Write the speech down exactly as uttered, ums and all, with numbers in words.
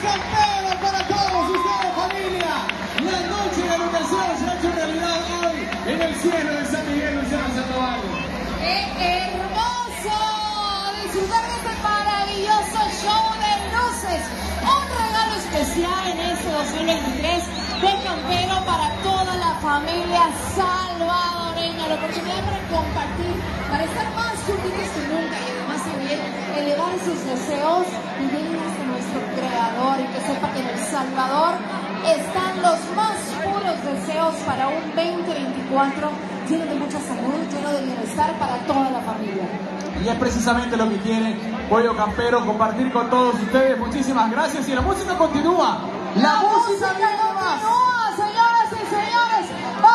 Campero para todos ustedes, familia. La noche de educación se ha hecho realidad hoy en el cielo de San Miguel, Luciano Sandoval. ¡Qué hermoso! Disfrutar de este maravilloso show de luces. Un regalo especial en este dos mil veintitrés de Campero para toda la familia salvadoreña. La oportunidad para compartir, para estar más juntitos que nunca y además también elevar sus deseos y llenos de nuestro Creador, y que sepa que en El Salvador están los más puros deseos para un veinte veinticuatro lleno de mucha salud, lleno de bienestar para toda la familia. Y es precisamente lo que quiere Pollo Campero, compartir con todos ustedes. Muchísimas gracias y la música continúa. La, la música, música continúa.